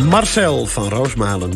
Marcel van Roosmalen.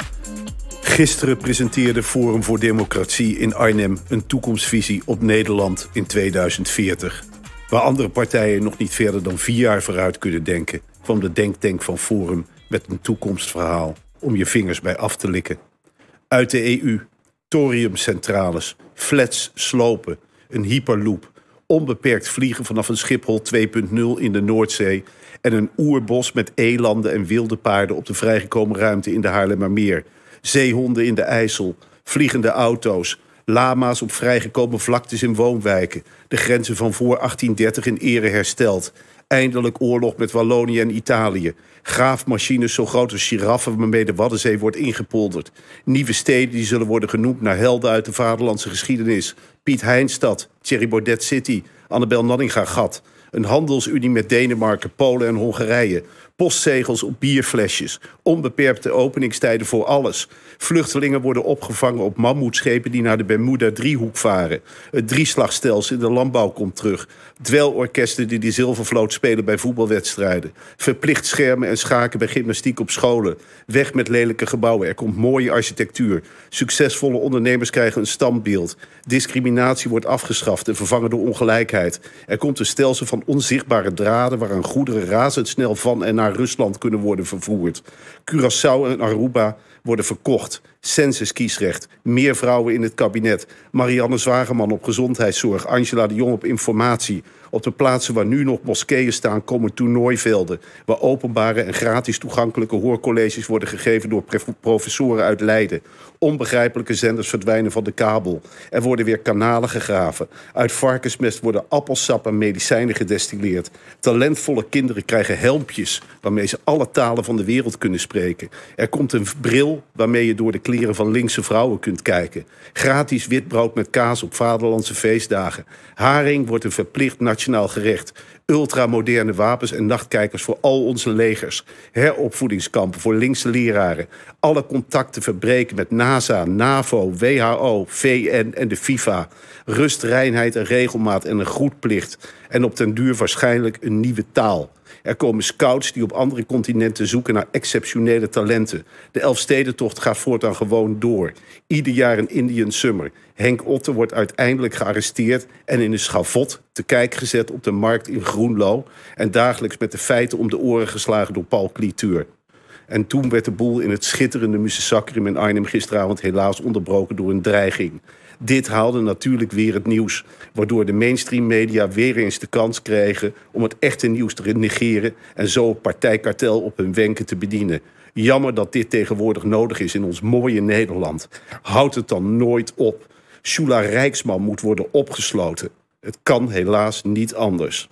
Gisteren presenteerde Forum voor Democratie in Arnhem een toekomstvisie op Nederland in 2040. Waar andere partijen nog niet verder dan 4 jaar vooruit kunnen denken, kwam de denktank van Forum met een toekomstverhaal om je vingers bij af te likken. Uit de EU, thoriumcentrales, flats slopen, een hyperloop, onbeperkt vliegen vanaf een Schiphol 2.0 in de Noordzee en een oerbos met elanden en wilde paarden op de vrijgekomen ruimte in de Haarlemmermeer. Zeehonden in de IJssel, vliegende auto's, lama's op vrijgekomen vlaktes in woonwijken, de grenzen van voor 1830 in ere hersteld, eindelijk oorlog met Wallonië en Italië, graafmachines zo groot als giraffen waarmee de Waddenzee wordt ingepolderd, nieuwe steden die zullen worden genoemd naar helden uit de vaderlandse geschiedenis, Piet Heinstad, Thierry Baudet City, Annabel Nanninga-gat, een handelsunie met Denemarken, Polen en Hongarije, postzegels op bierflesjes, onbeperkte openingstijden voor alles. Vluchtelingen worden opgevangen op mammoetschepen die naar de Bermuda-driehoek varen. Het drieslagstelsel in de landbouw komt terug. Dwelorkesten die de zilvervloot spelen bij voetbalwedstrijden. Verplicht schermen en schaken bij gymnastiek op scholen. Weg met lelijke gebouwen, er komt mooie architectuur. Succesvolle ondernemers krijgen een standbeeld. Discriminatie wordt afgeschaft en vervangen door ongelijkheid. Er komt een stelsel van onzichtbare draden waaraan goederen razendsnel van en naar Rusland kunnen worden vervoerd. Curaçao en Aruba worden verkocht. Census-kiesrecht. Meer vrouwen in het kabinet. Marianne Zwageman op gezondheidszorg. Angela de Jong op informatie. Op de plaatsen waar nu nog moskeeën staan komen toernooivelden. Waar openbare en gratis toegankelijke hoorcolleges worden gegeven door professoren uit Leiden. Onbegrijpelijke zenders verdwijnen van de kabel. Er worden weer kanalen gegraven. Uit varkensmest worden appelsap en medicijnen gedestilleerd. Talentvolle kinderen krijgen helmpjes waarmee ze alle talen van de wereld kunnen spreken. Er komt een bril waarmee je door de kleren van linkse vrouwen kunt kijken. Gratis witbrood met kaas op vaderlandse feestdagen. Haring wordt een verplicht nationaal gerecht. Ultramoderne wapens en nachtkijkers voor al onze legers. Heropvoedingskampen voor linkse leraren. Alle contacten verbreken met NASA, NAVO, WHO, VN en de FIFA. Rust, reinheid en regelmaat en een groetplicht. En op den duur waarschijnlijk een nieuwe taal. Er komen scouts die op andere continenten zoeken naar exceptionele talenten. De Elfstedentocht gaat voortaan gewoon door. Ieder jaar een Indian Summer. Henk Otte wordt uiteindelijk gearresteerd en in een schavot te kijk gezet op de markt in Groenlo. En dagelijks met de feiten om de oren geslagen door Paul Cliteur. En toen werd de boel in het schitterende Musesakrum in Arnhem gisteravond helaas onderbroken door een dreiging. Dit haalde natuurlijk weer het nieuws, waardoor de mainstream media weer eens de kans kregen om het echte nieuws te negeren en zo het partijkartel op hun wenken te bedienen. Jammer dat dit tegenwoordig nodig is in ons mooie Nederland. Houd het dan nooit op. Shula Rijksman moet worden opgesloten. Het kan helaas niet anders.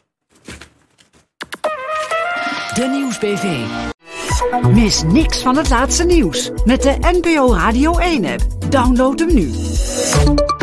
De Nieuwsbv. Mis niks van het laatste nieuws met de NPO Radio 1-app. Download hem nu.